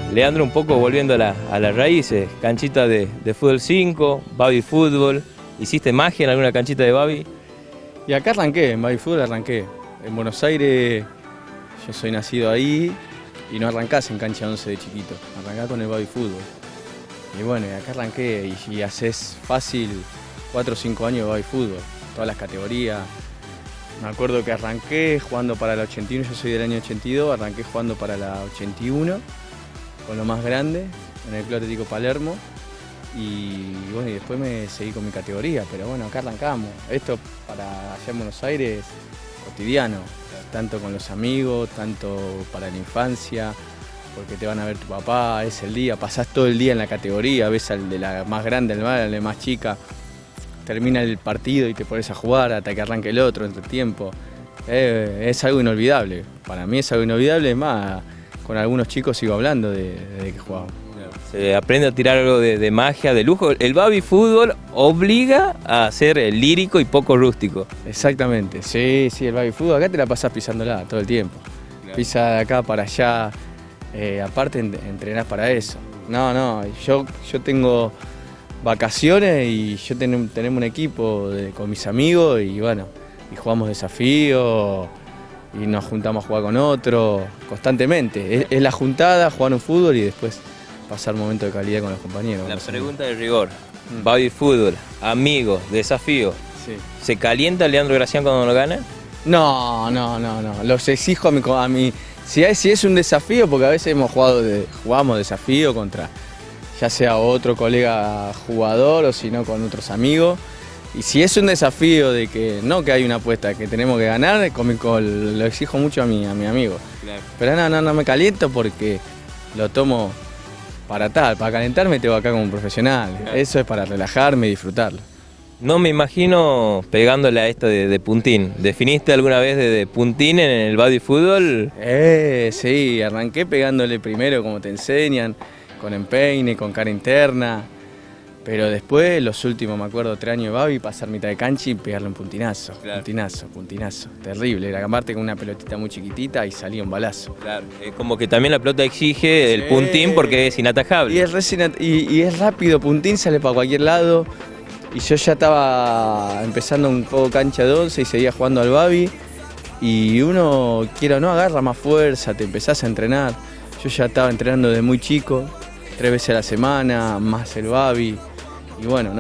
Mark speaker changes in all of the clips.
Speaker 1: Leandro, un poco volviendo a las raíces, canchita de fútbol 5, baby fútbol, ¿hiciste magia en alguna canchita de baby?
Speaker 2: Y acá arranqué, en baby fútbol arranqué. En Buenos Aires, yo soy nacido ahí y no arrancás en cancha 11 de chiquito, arrancás con el baby fútbol. Y bueno, y acá arranqué y haces fácil 4 o 5 años de baby fútbol, todas las categorías. Me acuerdo que arranqué jugando para la 81, yo soy del año 82, arranqué jugando para la 81, con lo más grande, en el Club Atlético Palermo. Y bueno, y después me seguí con mi categoría, pero bueno, acá arrancamos. Esto para allá en Buenos Aires, cotidiano, tanto con los amigos, tanto para la infancia, porque te van a ver tu papá, es el día, pasás todo el día en la categoría, ves al de la más grande, al de más chica, termina el partido y te pones a jugar hasta que arranque el otro entre tiempo. Es algo inolvidable, para mí es algo inolvidable, es más, con algunos chicos sigo hablando de que jugaba.
Speaker 1: Se aprende a tirar algo de magia, de lujo. El baby fútbol obliga a ser lírico y poco rústico.
Speaker 2: Exactamente, sí, el baby fútbol, acá te la pasás pisándola todo el tiempo. Claro. Pisa de acá para allá, aparte entrenás para eso. No, yo tengo vacaciones y tenemos un equipo con mis amigos y bueno, y jugamos desafíos y nos juntamos a jugar con otro constantemente. Es la juntada, jugar un fútbol y después pasar momentos de calidad con los compañeros.
Speaker 1: La pregunta de rigor, baby fútbol, amigos, desafío,
Speaker 2: sí.
Speaker 1: ¿Se calienta Leandro Gracián cuando lo gana?
Speaker 2: No, los exijo a mí. Si es un desafío, porque a veces jugamos desafío contra ya sea otro colega jugador o si no con otros amigos. Y si es un desafío de que no que hay una apuesta que tenemos que ganar, lo exijo mucho a mi amigo. Claro. Pero no me caliento porque lo tomo para calentarme tengo acá como un profesional. Claro. Eso es para relajarme y disfrutarlo.
Speaker 1: No me imagino pegándole a esto de puntín. ¿Definiste alguna vez de puntín en el baby fútbol?
Speaker 2: Sí, arranqué pegándole primero como te enseñan, con empeine, con cara interna. Pero después, los últimos, me acuerdo, 3 años de baby, pasar mitad de cancha y pegarle un puntinazo. Claro. Puntinazo. Terrible. Era aparte con una pelotita muy chiquitita y salía un balazo.
Speaker 1: Claro. Como que también la pelota exige el puntín porque es inatajable.
Speaker 2: Y es rápido, puntín sale para cualquier lado. Y yo ya estaba empezando un poco cancha de 11 y seguía jugando al baby. Y uno, quiera o no, agarra más fuerza, te empezás a entrenar. Yo ya estaba entrenando desde muy chico, 3 veces a la semana, más el baby. Y bueno,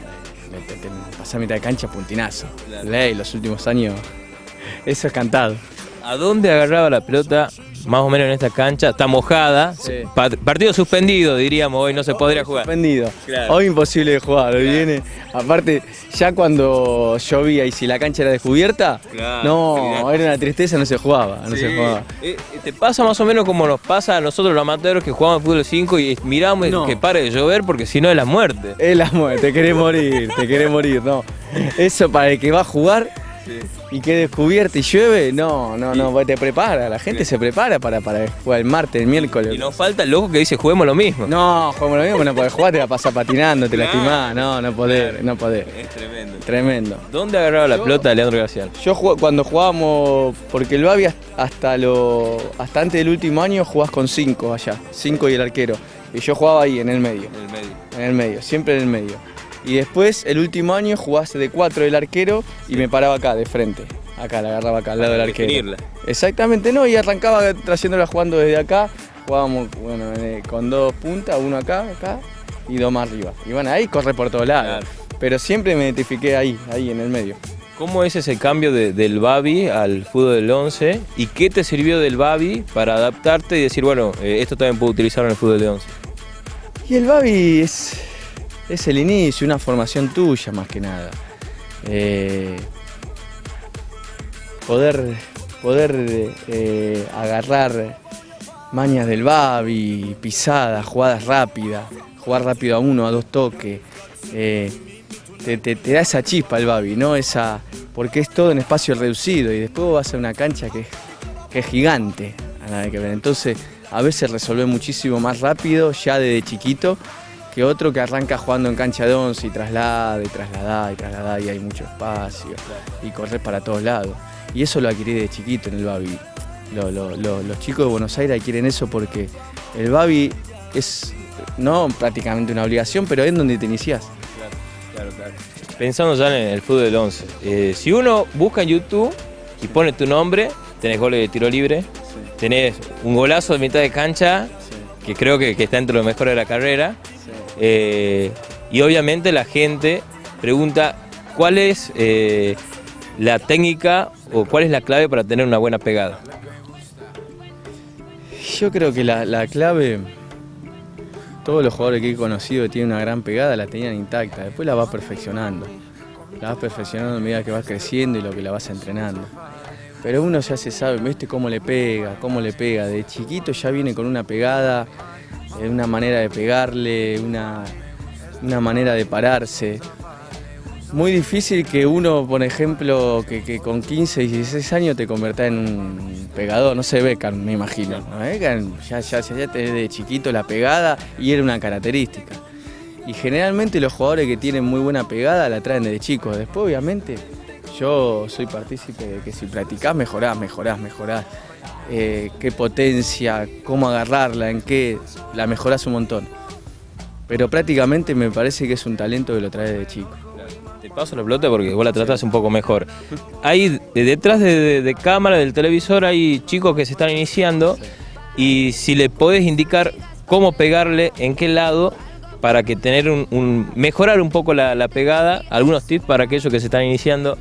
Speaker 2: pasar mitad de cancha, puntinazo. Claro. Ley, los últimos años, eso es cantado.
Speaker 1: ¿A dónde agarraba la pelota, más o menos en esta cancha? Está mojada, sí. Partido suspendido, diríamos, hoy no se podría jugar.
Speaker 2: Suspendido, claro. Hoy imposible de jugar, hoy viene. Aparte, ya cuando llovía y si la cancha era descubierta, claro, era una tristeza, no se jugaba.
Speaker 1: ¿Te pasa más o menos como nos pasa a nosotros los amateurs que jugamos fútbol 5 y miramos que pare de llover porque si no es la muerte?
Speaker 2: Es la muerte, te querés morir, no. Eso para el que va a jugar. Sí. Y que descubierto y llueve, no, te prepara, la gente se prepara para jugar el martes, el miércoles.
Speaker 1: Y nos falta el loco que dice juguemos lo mismo.
Speaker 2: No, juguemos lo mismo, no podés jugar, te la pasás patinando, te lastimás, no podés.
Speaker 1: Es
Speaker 2: tremendo.
Speaker 1: ¿Dónde agarraba la pelota de Leandro Gracián?
Speaker 2: Yo cuando jugábamos, porque el baby hasta antes del último año jugás con 5 allá, 5 y el arquero. Y yo jugaba ahí, en el medio. Siempre en el medio. Y después, el último año, jugaste de 4 del arquero y me paraba acá, de frente. Acá, la agarraba acá, al lado del arquero.
Speaker 1: Definirla.
Speaker 2: Exactamente, y arrancaba trayéndola jugando desde acá. Jugábamos, con 2 puntas, uno acá y 2 más arriba. Y bueno, ahí corre por todos lados. Claro. Pero siempre me identifiqué ahí en el medio.
Speaker 1: ¿Cómo es ese cambio del baby al fútbol del 11? ¿Y qué te sirvió del baby para adaptarte y decir, bueno, esto también puedo utilizarlo en el fútbol de 11?
Speaker 2: Y el baby es el inicio, una formación tuya más que nada. Poder agarrar mañas del baby, pisadas, jugadas rápidas, jugar rápido a 1, a 2 toques. Te da esa chispa el baby, ¿no? Porque es todo en espacio reducido y después vas a una cancha que es gigante. Entonces a veces resolvés muchísimo más rápido ya desde chiquito que otro que arranca jugando en cancha de 11 y traslada y hay mucho espacio y corres para todos lados. Y eso lo adquirí de chiquito en el baby. Los chicos de Buenos Aires adquieren eso porque el Babi es no prácticamente una obligación, pero es donde te iniciás.
Speaker 1: Claro. Pensando ya en el fútbol del 11, si uno busca en YouTube y pone tu nombre, tenés goles de tiro libre, tenés un golazo de mitad de cancha, que creo que está entre los mejores de la carrera, y obviamente la gente pregunta cuál es la técnica o cuál es la clave para tener una buena pegada.
Speaker 2: Yo creo que la clave, todos los jugadores que he conocido que tienen una gran pegada la tenían intacta, después la vas perfeccionando. La vas perfeccionando a medida que vas creciendo y lo que la vas entrenando. Pero uno ya se sabe, ¿viste? Cómo le pega. De chiquito ya viene con una pegada, una manera de pegarle, una manera de pararse. Muy difícil que uno, por ejemplo, que con 15, 16 años te convierta en un pegador. No sé, Beckham, me imagino. ¿No? Beckham ya tenés de chiquito la pegada y era una característica. Y generalmente los jugadores que tienen muy buena pegada la traen desde chicos. Después, obviamente, yo soy partícipe de que si practicás, mejorás. Qué potencia, cómo agarrarla, en qué, la mejorás un montón. Pero prácticamente me parece que es un talento que lo trae desde chico.
Speaker 1: Te paso la pelota porque vos la tratás un poco mejor. Hay detrás de cámara del televisor hay chicos que se están iniciando y si le podés indicar cómo pegarle, en qué lado, para que tener mejorar un poco la pegada, algunos tips para aquellos que se están iniciando.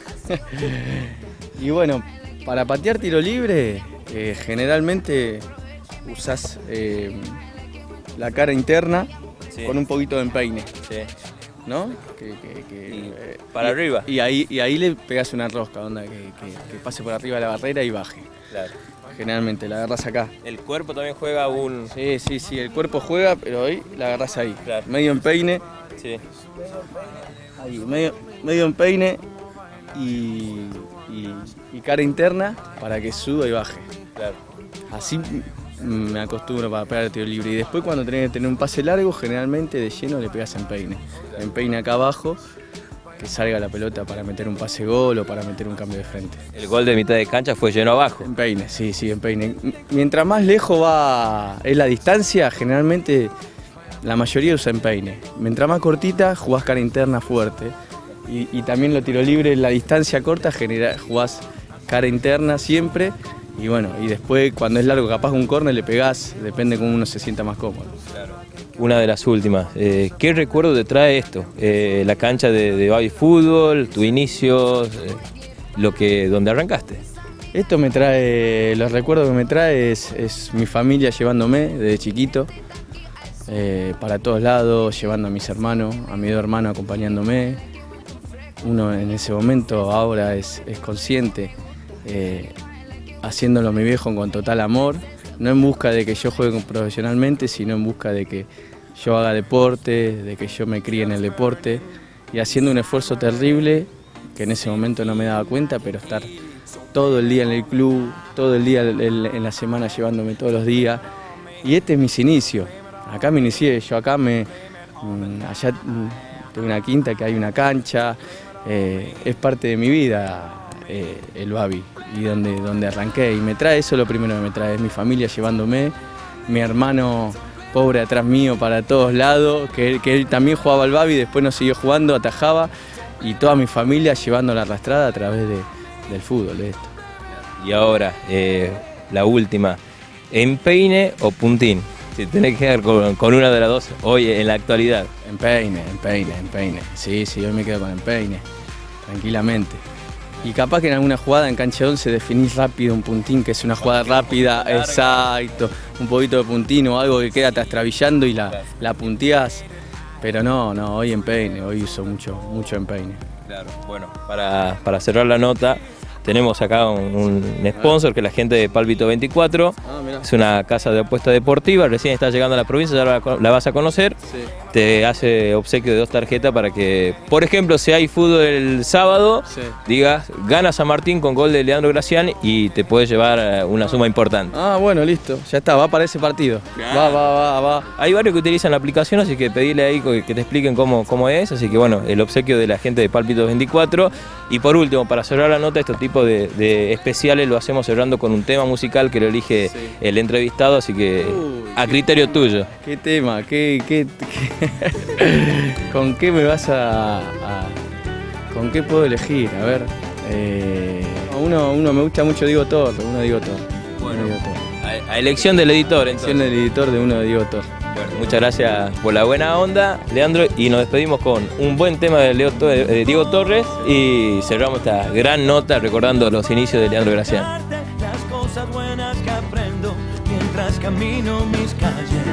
Speaker 2: Y bueno, para patear tiro libre, generalmente usás la cara interna con un poquito de empeine. ¿No?
Speaker 1: Para arriba.
Speaker 2: Y ahí le pegas una rosca, onda, que pase por arriba de la barrera y baje. Claro. Generalmente la agarrás acá.
Speaker 1: El cuerpo también juega un...
Speaker 2: Sí, el cuerpo juega, pero hoy la agarrás ahí.
Speaker 1: Claro.
Speaker 2: Medio empeine.
Speaker 1: Sí.
Speaker 2: Ahí, medio empeine y cara interna para que suba y baje.
Speaker 1: Claro.
Speaker 2: Así me acostumbro para pegar el tiro libre. Y después cuando tenés que tener un pase largo, generalmente de lleno le pegas empeine. Empeine acá abajo, que salga la pelota para meter un pase gol o para meter un cambio de frente.
Speaker 1: El gol de mitad de cancha fue lleno abajo.
Speaker 2: Empeine, sí, empeine. Mientras más lejos es la distancia, generalmente la mayoría usa empeine. Mientras más cortita, jugás cara interna fuerte. Y también lo tiro libre, la distancia corta, jugás cara interna siempre. Y bueno, y después cuando es largo, capaz un córner le pegás, depende cómo uno se sienta más cómodo.
Speaker 1: Claro. Una de las últimas, ¿qué recuerdo te trae esto? La cancha de Babi Fútbol, tu inicio, donde arrancaste.
Speaker 2: Esto me trae, los recuerdos que me trae es mi familia llevándome desde chiquito, para todos lados, llevando a mis hermanos, a mi 2 hermanos acompañándome. Uno en ese momento ahora es consciente, haciéndolo mi viejo con total amor, no en busca de que yo juegue profesionalmente, sino en busca de que yo haga deporte, de que yo me críe en el deporte y haciendo un esfuerzo terrible que en ese momento no me daba cuenta, pero estar todo el día en el club, todo el día en la semana llevándome todos los días. Y este es mis inicios, acá me inicié, yo acá allá tengo una quinta que hay una cancha, es parte de mi vida el Babi y donde arranqué, y me trae eso, lo primero que me trae es mi familia llevándome, mi hermano pobre atrás mío para todos lados, que él también jugaba al Babi, después nos siguió jugando, atajaba, y toda mi familia llevando la arrastrada a través del fútbol, de esto.
Speaker 1: Y ahora, la última, ¿empeine o puntín? Si tenés que quedar con una de las dos hoy en la actualidad.
Speaker 2: Empeine. Sí, hoy me quedo con empeine, tranquilamente. Y capaz que en alguna jugada en cancha 11 definís rápido un puntín, que es una jugada rápida, exacto, un poquito de puntín o algo que queda trastabillando y la punteás. Pero no, hoy empeine, hoy uso mucho empeine.
Speaker 1: Claro, bueno, para cerrar la nota, tenemos acá un sponsor que es la gente de Pálpito 24, es una casa de apuesta deportiva, recién está llegando a la provincia, ya la vas a conocer. Sí. te hace obsequio de 2 tarjetas para que, por ejemplo, si hay fútbol el sábado,
Speaker 2: Sí.
Speaker 1: digas, gana San Martín con gol de Leandro Gracián y te puedes llevar una suma importante.
Speaker 2: Ah, bueno, listo. Ya está, va para ese partido. Va.
Speaker 1: Hay varios que utilizan la aplicación, así que pedile ahí que te expliquen cómo es. Así que bueno, el obsequio de la gente de Pálpitos 24. Y por último, para cerrar la nota, este tipo de especiales lo hacemos cerrando con un tema musical que lo elige
Speaker 2: Sí.
Speaker 1: el entrevistado, así que a criterio tuyo.
Speaker 2: ¿Qué tema? ¿Con qué me vas ¿Con qué puedo elegir? A ver. Uno me gusta mucho Diego Torres, uno de Diego Torres.
Speaker 1: Bueno.
Speaker 2: Uno de Diego Torres.
Speaker 1: A elección del editor, entonces.
Speaker 2: Elección del editor de uno de Diego Torres.
Speaker 1: Bueno, muchas gracias por la buena onda, Leandro, y nos despedimos con un buen tema de Diego Torres y cerramos esta gran nota recordando los inicios de Leandro Gracián.
Speaker 3: Las cosas buenas que aprendo mientras camino mis calles.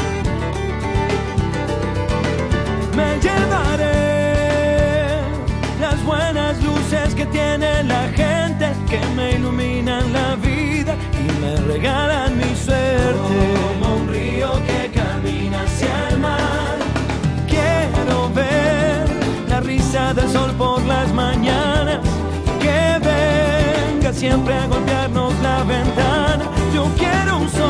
Speaker 3: Me llevaré las buenas luces que tiene la gente, que me iluminan la vida y me regalan mi suerte. Como un río que camina hacia el mar, quiero ver la risa del sol por las mañanas, que venga siempre a golpearnos la ventana. Yo quiero un sol